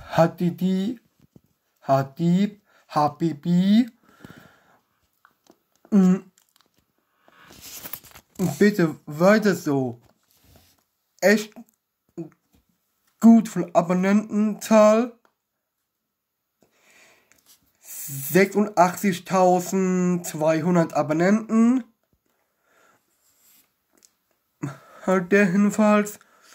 Hadidi, Hadib, Habibi. Bitte weiter so. Echt gut von Abonnentenzahl. 86.200 Abonnenten. Halt der jedenfalls.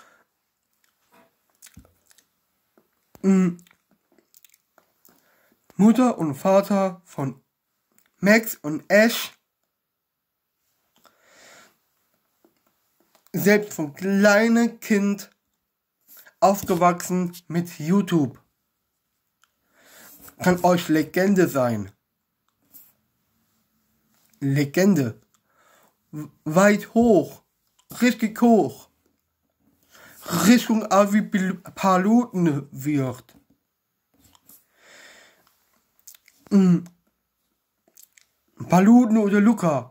Mutter und Vater von Max und Ash. Selbst vom kleinen Kind aufgewachsen mit YouTube. Kann euch Legende sein. Legende. Weit hoch. Richtig hoch. Richtung Avi Paluten wird. Paluten oder Luca.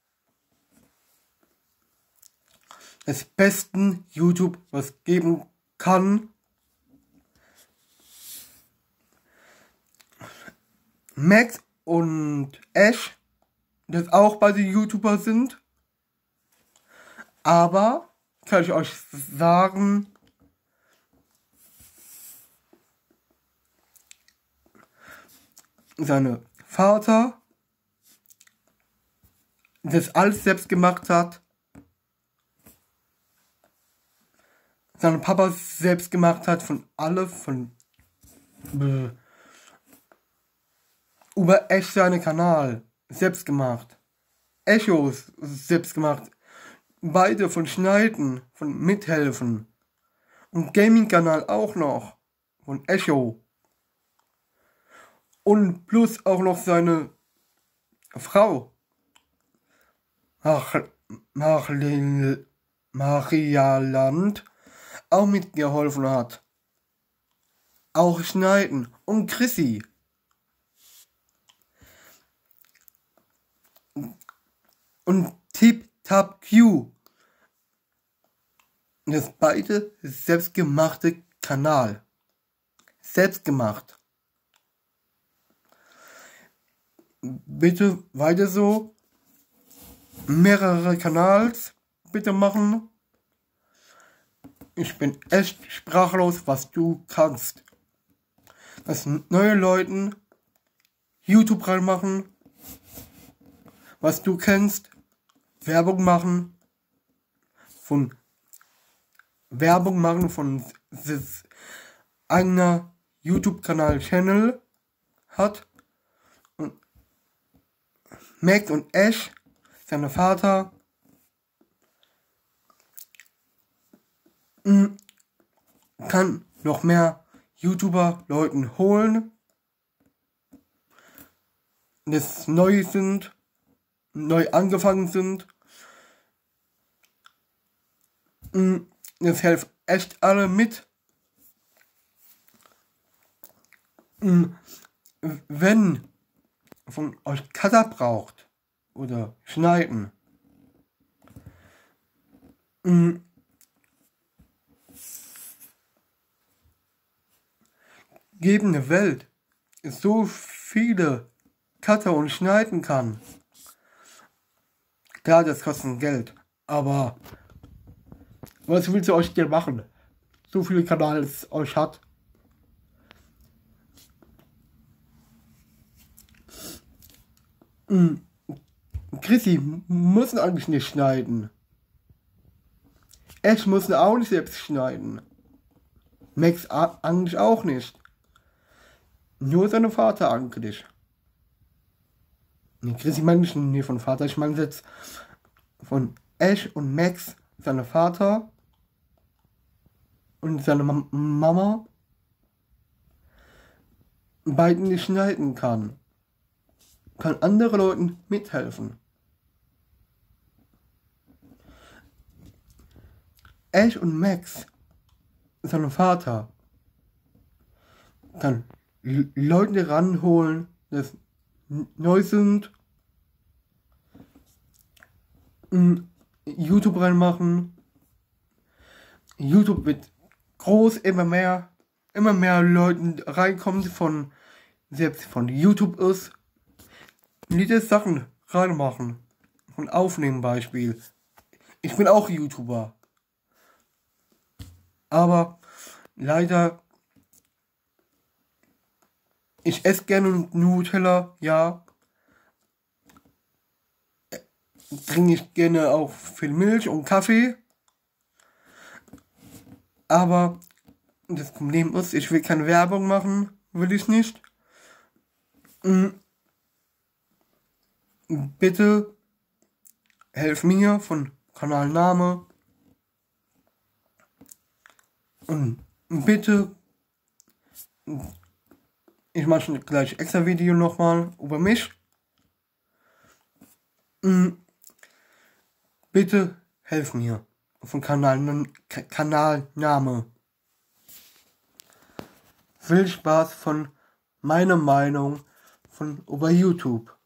Das besten YouTube, was geben kann. Max und Ash, das auch beide YouTuber sind. Aber, kann ich euch sagen, sein Vater das alles selbst gemacht hat. Sein Papa selbst gemacht hat, über Ash seinen Kanal selbst gemacht. Echos selbst gemacht. Beide von Schneiden, von Mithelfen. Und Gaming-Kanal auch noch. Von Echo. Und plus auch noch seine Frau. Maria Land auch mitgeholfen hat. Auch Schneiden. Und Chrissy. Und Tip Tap Q. Das beide selbstgemachte Kanal. Selbstgemacht. Bitte weiter so. Mehrere Kanals bitte machen. Ich bin echt sprachlos, was du kannst. Dass neue Leute YouTube reinmachen. Was du kennst. Werbung machen von eigener YouTube-Kanal-Channel hat. Und Max und Ash, seine Vater, kann noch mehr YouTuber-Leuten holen, das neu angefangen sind. Das hilft echt alle mit. Wenn von euch Cutter braucht oder Schneiden, geben eine Welt so viele Cutter und schneiden kann. Klar, das kostet Geld, aber was willst du euch denn machen? So viele Kanäle es euch hat. Chrissy muss eigentlich nicht schneiden. Ash muss auch nicht selbst schneiden. Max eigentlich auch nicht. Nur seine Vater eigentlich. Chrissy meine ich nicht von Vater, ich meine jetzt von Ash und Max, seine Vater und seine Mama, beiden nicht schneiden kann. Kann andere Leuten mithelfen. Ash und Max, sein Vater, kann Leute ranholen, das neu sind, YouTube reinmachen. YouTube wird groß, immer mehr. immer mehr Leuten reinkommt selbst von YouTube ist, die das Sachen reinmachen. Von Aufnehmen Beispiel. Ich bin auch YouTuber. Aber leider, ich esse gerne Nutella, ja. Trinke ich gerne auch viel Milch und Kaffee. Aber das Problem ist, ich will keine Werbung machen, will ich nicht. Bitte helf mir von Kanalname. Und bitte, ich mache gleich extra Video nochmal über mich. Bitte helf mir von Kanalname. Viel Spaß von meiner Meinung von über YouTube.